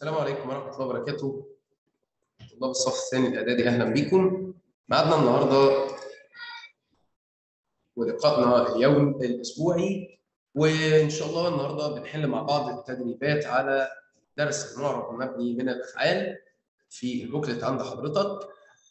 السلام عليكم ورحمة الله وبركاته. طلاب الصف الثاني الإعدادي أهلا بكم. ميعادنا النهارده ولقائنا اليوم الأسبوعي، وإن شاء الله النهارده بنحل مع بعض التدريبات على درس المعرب المبني من الأفعال في البوكلت عند حضرتك.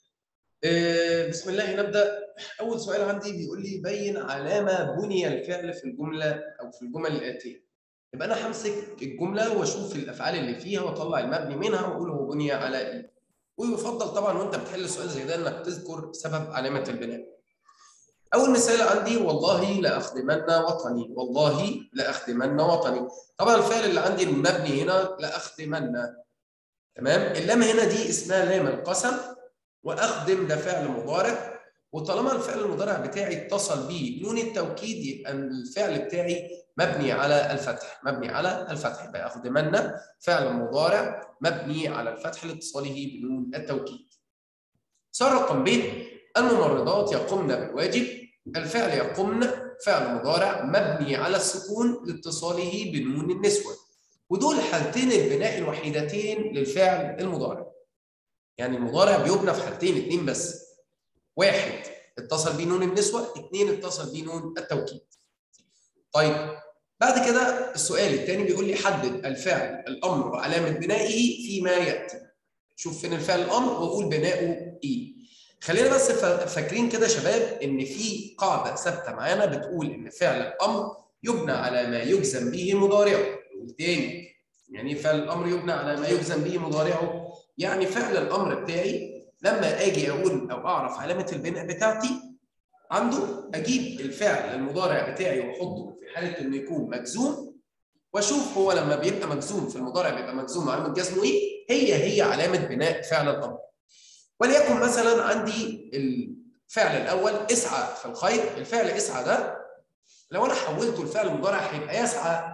بسم الله نبدأ. أول سؤال عندي بيقول لي بين علامة بني الفعل في الجملة أو في الجمل الآتية. يبقى أنا همسك الجملة وأشوف الأفعال اللي فيها وأطلع المبني منها وأقول هو بني على إيه. ويفضل طبعا وأنت بتحل سؤال زي ده إنك تذكر سبب علامة البناء. أول مثال عندي والله لأخدمن وطني، والله لأخدمن وطني. طبعا الفعل اللي عندي المبني هنا لأخدمن، تمام؟ اللام هنا دي اسمها لام القسم، وأخدم ده فعل مضارع، وطالما الفعل المضارع بتاعي اتصل بيه نون التوكيد يبقى الفعل بتاعي مبني على الفتح، مبني على الفتح. يبقى أخدمن فعل مضارع مبني على الفتح لاتصاله بنون التوكيد. سؤال رقم ب، الممرضات يقمن بالواجب. الفعل يقمن فعل مضارع مبني على السكون لاتصاله بنون النسوة، ودول حالتين البناء الوحيدتين للفعل المضارع. يعني المضارع بيبنى في حالتين اتنين بس، واحد اتصل بيه نون النسوة، اتنين اتصل بيه نون التوكيد. طيب بعد كده السؤال الثاني بيقول لي حدد الفعل الأمر وعلامة بنائه فيما يأتي. شوف فين الفعل الأمر وأقول بناؤه إيه. خلينا بس فاكرين كده شباب إن في قاعدة ثابتة معانا بتقول إن فعل الأمر يبنى على ما يجزم به مضارعه. والتاني يعني فعل الأمر يبنى على ما يجزم به مضارعه، يعني فعل الأمر بتاعي لما أجي أقول أو أعرف علامة البناء بتاعتي عنده أجيب الفعل المضارع بتاعي وأحطه في حالة إنه يكون مجزوم، وأشوف هو لما بيبقى مجزوم في المضارع بيبقى مجزوم علامة جزمه إيه؟ هي علامة بناء فعل الأمر. وليكن مثلا عندي الفعل الأول اسعى في الخير. الفعل اسعى ده لو أنا حولته لفعل مضارع هيبقى يسعى.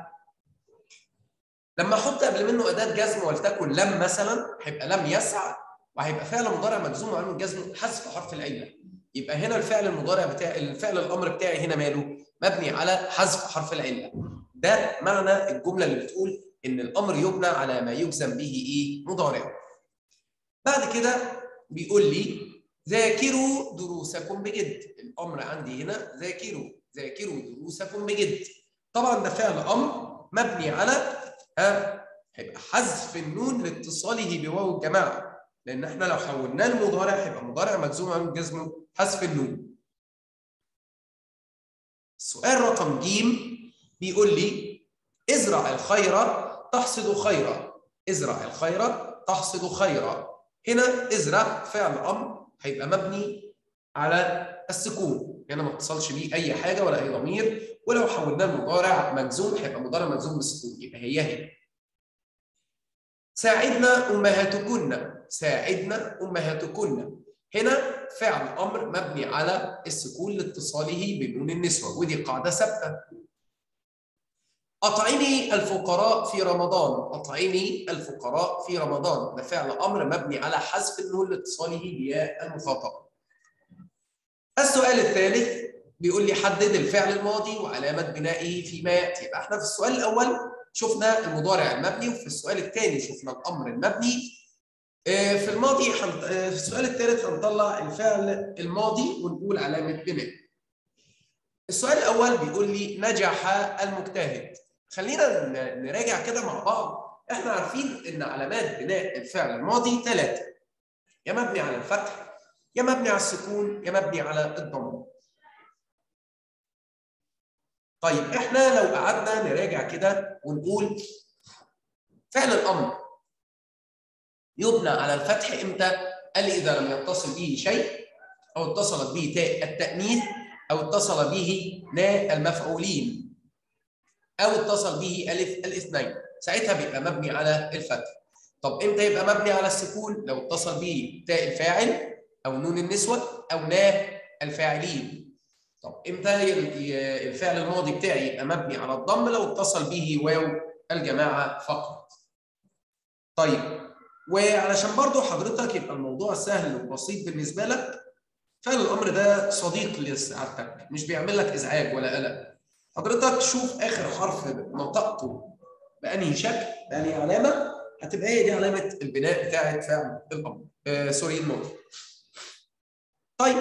لما أحط قبل منه أداة جزم ولتكن لم مثلا هيبقى لم يسعى، وهيبقى فعل مضارع مجزوم وعلامة جزمه حذف حرف العلة. يبقى هنا الفعل المضارع بتاعي الفعل الأمر بتاعي هنا ماله؟ مبني على حذف حرف العلة. ده معنى الجملة اللي بتقول إن الأمر يبنى على ما يجزم به إيه؟ مضارع. بعد كده بيقول لي ذاكروا دروسكم بجد. الأمر عندي هنا ذاكروا دروسكم بجد. طبعا ده فعل أمر مبني على هيبقى حذف النون لاتصاله بواو الجماعة، لأن احنا لو حولناه لمضارع هيبقى مضارع مجزوم عن جزمه حذف النون. السؤال رقم ج بيقول لي ازرع الخير تحصد خيرا. ازرع الخير تحصد خيرا. هنا ازرع فعل امر هيبقى مبني على السكون، هنا ما اتصلش بيه اي حاجه ولا اي ضمير، ولو حولناه لمضارع مجزوم هيبقى مضارع مجزوم بالسكون، يبقى هي. ساعدنا امهاتكن. ساعدنا امهاتكن. هنا فعل امر مبني على السكون لاتصاله بنون النسوه، ودي قاعده ثابته. اطعمي الفقراء في رمضان. اطعمي الفقراء في رمضان ده فعل امر مبني على حذف النون لاتصاله بياء المخاطبه. السؤال الثالث بيقول لي حدد الفعل الماضي وعلامه بنائه فيما ياتي. يبقى احنا في السؤال الاول شفنا المضارع المبني، وفي السؤال الثاني شفنا الامر المبني. في الماضي في السؤال الثالث هنطلع الفعل الماضي ونقول علامه بناء. السؤال الاول بيقول لي نجح المجتهد. خلينا نراجع كده مع بعض. احنا عارفين ان علامات بناء الفعل الماضي ثلاثه، يا مبني على الفتح يا مبني على السكون يا مبني على الضم. طيب احنا لو قعدنا نراجع كده ونقول فعل الامر يبنى على الفتح امتى؟ قال لي اذا لم يتصل به شيء، او اتصلت به تاء التانيث، او اتصل به نا المفعولين، او اتصل به الف الاثنين، ساعتها بيبقى مبني على الفتح. طب امتى يبقى مبني على السكون؟ لو اتصل به تاء الفاعل او نون النسوه او نا الفاعلين. طب امتى الفعل الماضي بتاعي يبقى مبني على الضم؟ لو اتصل به واو الجماعه فقط. طيب وعلشان برضو حضرتك يبقى الموضوع سهل وبسيط بالنسبه لك، فعل الامر ده صديق لسعادتك، مش بيعمل لك ازعاج ولا قلق. حضرتك شوف اخر حرف نطقته بانهي شكل، بانهي علامه، هتبقى هي دي علامه البناء بتاعه فعل الامر سوري الماضي. طيب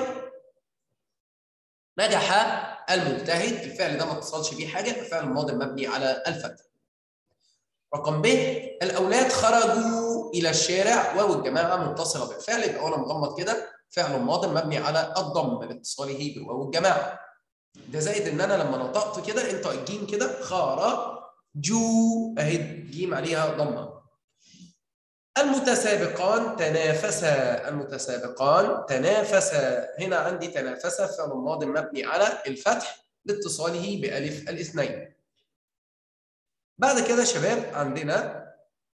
نجح المجتهد، الفعل ده ما اتصلش بيه حاجه، الفعل الماضي مبني على الفتح. رقم ب، الاولاد خرجوا الى الشارع، واو الجماعه متصله بالفعل، يبقى وانا مغمض كده فعل ماض مبني على الضم لاتصاله بواو الجماعه. ده زائد ان انا لما نطقت كده انت الجيم كده خرجوا اهي جيم عليها ضمه. المتسابقان تنافسا، المتسابقان تنافسا، هنا عندي تنافسا فعل ماض مبني على الفتح لاتصاله بألف الاثنين. بعد كده شباب عندنا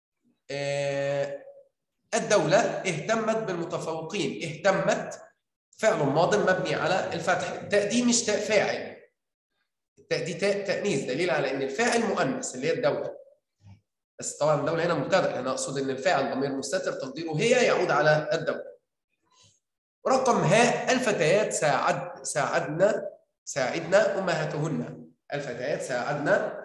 الدولة اهتمت بالمتفوقين، اهتمت فعل ماض مبني على الفتح، التاء دي مش تاء فاعل، التاء دي تاء تأنيث، دليل على ان الفاعل مؤنث اللي هي الدولة، بس طبعا الدولة هنا مبتدأ، انا اقصد ان الفاعل ضمير مستتر تقديره هي يعود على الدولة. رقم ها، الفتيات ساعدنا امهاتهن، الفتيات ساعدنا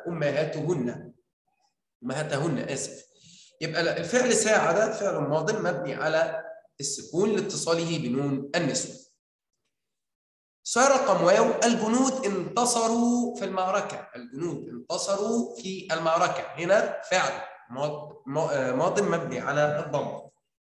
امهاتهن اسف. يبقى الفعل ساعد فعل ماض مبني على السكون لاتصاله بنون النسوة. سؤال رقم واو، الجنود انتصروا في المعركة، الجنود انتصروا في المعركة، هنا فعل ماض مبني على الضم.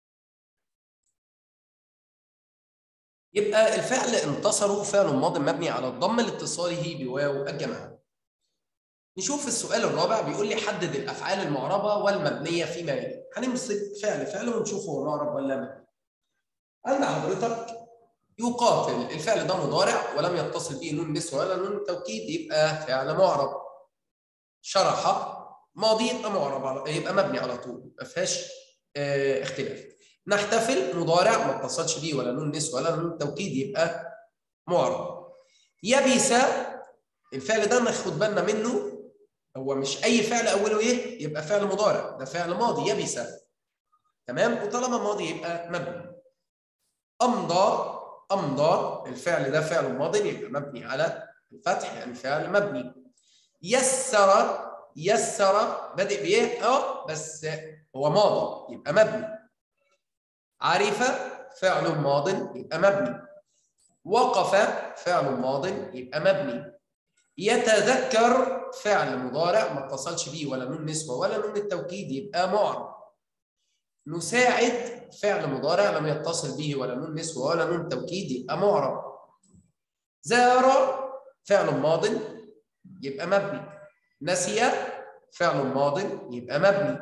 يبقى الفعل انتصروا فعل ماض مبني على الضم لاتصاله بواو الجماعة. نشوف السؤال الرابع، بيقول لي حدد الافعال المعربه والمبنيه فيما يلي. هنمسك فعل ونشوف هو معرب ولا مبني. عند حضرتك يقاتل، الفعل ده مضارع ولم يتصل به نون نسوه ولا نون توكيد، يبقى فعل معرب. شرح ماضي يبقى معرب، يبقى مبني على طول ما فيهاش اختلاف. نحتفل مضارع ما اتصلش به ولا نون نسوه ولا نون توكيد، يبقى معرب. يبس، الفعل ده ناخد بالنا منه، هو مش اي فعل اوله ايه يبقى فعل مضارع، ده فعل ماضي يبس، تمام، وطالما ماضي يبقى مبني. امضى الفعل ده فعل ماضي يبقى مبني على الفتح، يعني فعل مبني. يسر بادئ بايه بس هو ماضي يبقى مبني. عرف فعل ماض يبقى مبني. وقف فعل ماض يبقى مبني. يتذكر فعل مضارع ما اتصلش بيه ولا نون نسوه ولا نون التوكيد يبقى معرب. نساعد فعل مضارع لم يتصل به ولا نون نسوه ولا نون توكيد يبقى معرب. زار فعل ماض يبقى مبني. نسي فعل ماض يبقى مبني.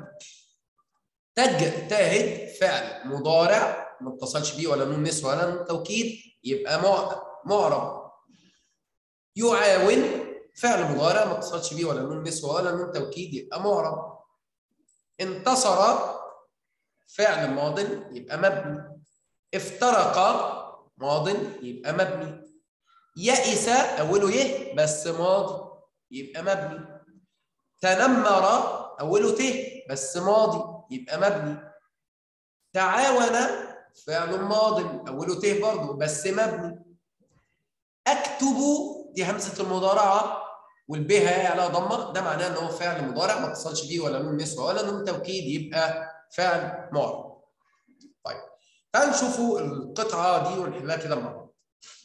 تجتهد فعل مضارع ما اتصلش بيه ولا نون نسوه ولا نون توكيد يبقى معرب. يعاون فعل مضارع ما اتصلش بيه ولا نون نسوه ولا نون توكيد يبقى معرب. انتصر فعل ماض يبقى مبني. افترق ماض يبقى مبني. يئس اوله يه بس ماضي يبقى مبني. تنمر اوله ت بس ماضي يبقى مبني. تعاون فعل ماض اوله ت برضه بس مبني. اكتب دي همزه المضارعه والبه على ضمه، ده معناه ان هو فعل مضارع ما اتصلش بيه ولا نون نسوه ولا نون توكيد يبقى فعل معرب. طيب تعالوا نشوفوا القطعه دي ونحلها كده مع بعض.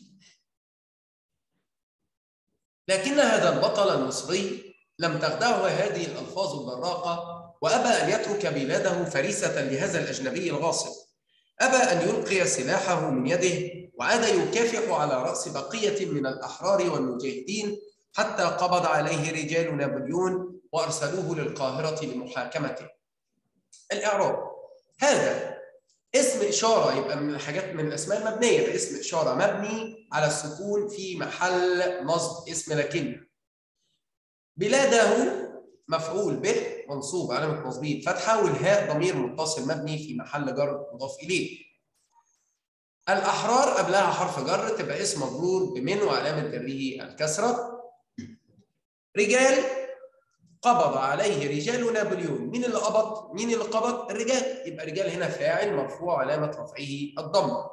لكن هذا البطل المصري لم تخدعه هذه الالفاظ البراقه، وابى ان يترك بلاده فريسه لهذا الاجنبي الغاصب. ابى ان يلقي سلاحه من يده، وعاد يكافح على راس بقيه من الاحرار والمجاهدين حتى قبض عليه رجال نابليون وارسلوه للقاهره لمحاكمته. الاعراب، هذا اسم اشاره، يبقى من الحاجات من الاسماء المبنيه، ده اسم اشاره مبني على السكون في محل نصب اسم لكن. بلاده مفعول به منصوب علامه نصبه فتحه، والهاء ضمير متصل مبني في محل جر مضاف اليه. الاحرار قبلها حرف جر تبقى اسم مجرور بمن وعلامه جره الكسره. رجال قبض عليه رجال نابليون، مين اللي قبض؟ مين اللي قبض؟ الرجال، يبقى رجال هنا فاعل مرفوع علامه رفعه الضمه.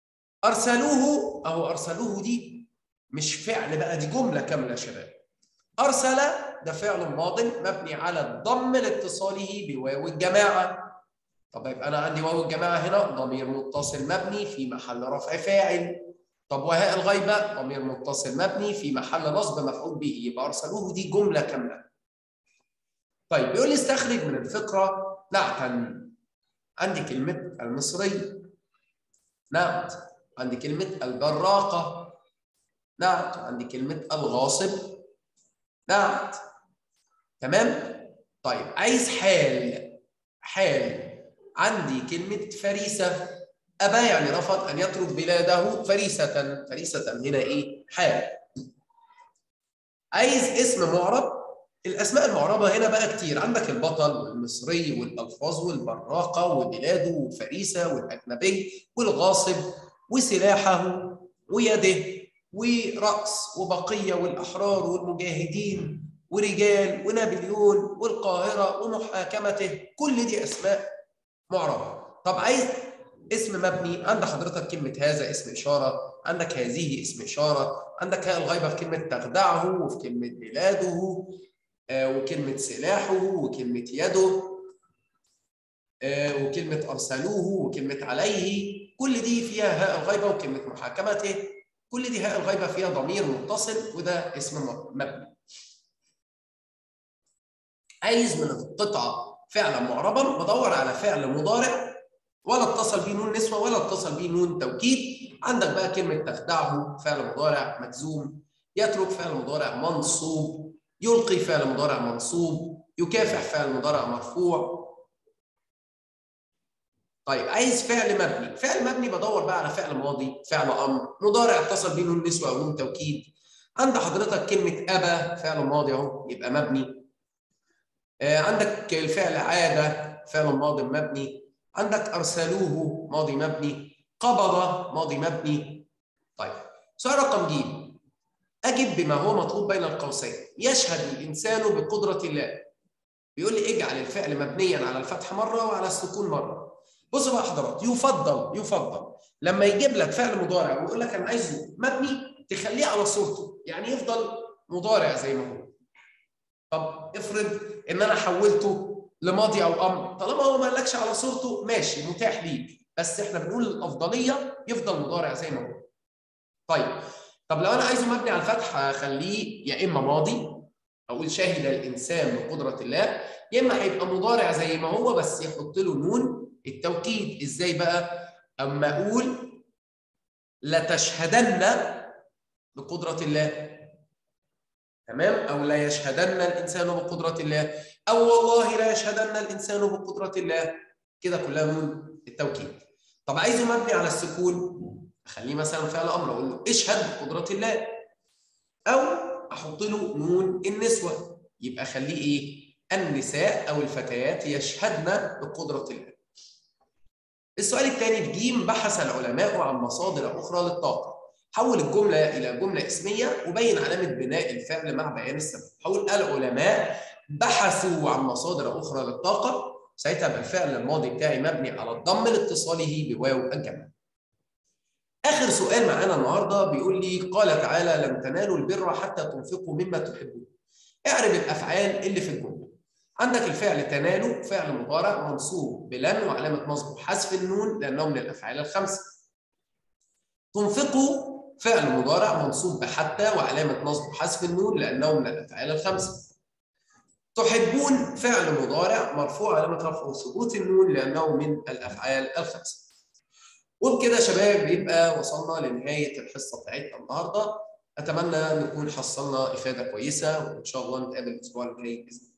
ارسلوه، اهو ارسلوه دي مش فعل بقى، دي جمله كامله يا شباب. أرسل ده فعل ماض مبني على الضم لاتصاله بواو الجماعة. طب يبقى أنا عندي واو الجماعة هنا ضمير متصل مبني في محل رفع فاعل. طب وهاء الغيبة ضمير متصل مبني في محل نصب مفعول به، يبقى أرسلوه دي جملة كاملة. طيب بيقول لي استخرج من الفقرة نعتا. عندي كلمة المصري نعت، عندي كلمة البراقة نعت، عندي كلمة الغاصب نعت. تمام؟ طيب عايز حال. عندي كلمة فريسة، أبى يعني رفض أن يترك بلاده فريسة. فريسة هنا إيه؟ حال. عايز اسم معرب. الأسماء المعربة هنا بقى كتير، عندك البطل والمصري والألفاظ والبراقة وبلاده وفريسة والأجنبي والغاصب وسلاحه ويده ورأس وبقية والأحرار والمجاهدين ورجال ونابليون والقاهرة ومحاكمته، كل دي أسماء معربة. طب عايز اسم مبني، عند حضرتك كلمة هذا اسم إشارة، عندك هذه اسم إشارة، عندك هاء الغيبة في كلمة تخدعه وفي كلمة بلاده وكلمة سلاحه وكلمة يده وكلمة أرسلوه وكلمة عليه، كل دي فيها هاء الغيبة، وكلمة محاكمته كل دي هاء الغيبة فيها ضمير متصل وده اسم مبني. عايز من القطعة فعلا معربا، بدور على فعل مضارع ولا اتصل بيه نون نسوة ولا اتصل بيه نون توكيد. عندك بقى كلمة تخدعه فعل مضارع مجزوم، يترك فعل مضارع منصوب، يلقي فعل مضارع منصوب، يكافح فعل مضارع مرفوع. طيب عايز فعل مبني، فعل مبني بدور بقى على فعل ماضي، فعل امر، مضارع اتصل بيه نون نسوة او نون توكيد. عند حضرتك كلمة أبى فعل ماضي اهو يبقى مبني. عندك الفعل عاد فعل ماضي مبني، عندك أرسلوه ماضي مبني، قبض ماضي مبني. طيب سؤال رقم ج، أجب بما هو مطلوب بين القوسين. يشهد الإنسان بقدرة الله. بيقول لي اجعل الفعل مبنيا على الفتح مرة وعلى السكون مرة. بصوا بقى حضرات، يفضل لما يجيب لك فعل مضارع ويقول لك أنا عايزه مبني تخليه على صورته، يعني يفضل مضارع زي ما هو. طب افرض ان انا حولته لماضي او امر، طالما هو ما قالكش على صورته ماشي متاح ليك، بس احنا بنقول الافضليه يفضل مضارع زي ما هو. طيب طب لو انا عايزه مبني على الفتح اخليه يا اما ماضي اقول شهد الانسان بقدره الله، يا اما هيبقى مضارع زي ما هو بس يحط له نون التوكيد. ازاي بقى؟ اما اقول لتشهدن بقدره الله، تمام، او لا يشهدن الانسان بقدره الله، او والله لا يشهدن الانسان بقدره الله، كده كلها نون التوكيد. طب عايزه مبني على السكون، اخليه مثلا فعل امر اقول له اشهد بقدره الله، او احط له نون النسوه يبقى اخليه ايه؟ النساء او الفتيات يشهدن بقدره الله. السؤال الثاني في ج، بحث العلماء عن مصادر اخرى للطاقه. حول الجملة إلى جملة اسمية وبين علامة بناء الفعل مع بيان السبب. حول العلماء بحثوا عن مصادر أخرى للطاقة، ساعتها يبقى الفعل الماضي بتاعي مبني على الضم لاتصاله بواو الجمع. آخر سؤال معانا النهارده بيقول لي قال تعالى لن تنالوا البر حتى تنفقوا مما تحبون. اعرب الأفعال اللي في الجملة. عندك الفعل تنالوا فعل مضارع منصوب بلن وعلامة نصبه حذف النون لأنه من الأفعال الخمسة. تنفقوا فعل مضارع منصوب بحتى وعلامة نصبه حذف النون لأنه من الأفعال الخمسة. تحبون فعل مضارع مرفوع علامة رفعه ثبوت النون لأنه من الأفعال الخمسة. وبكده يا شباب يبقى وصلنا لنهاية الحصة بتاعتنا النهارده. أتمنى نكون حصلنا إفادة كويسة، وإن شاء الله نتقابل الأسبوع الجاي بإذن الله.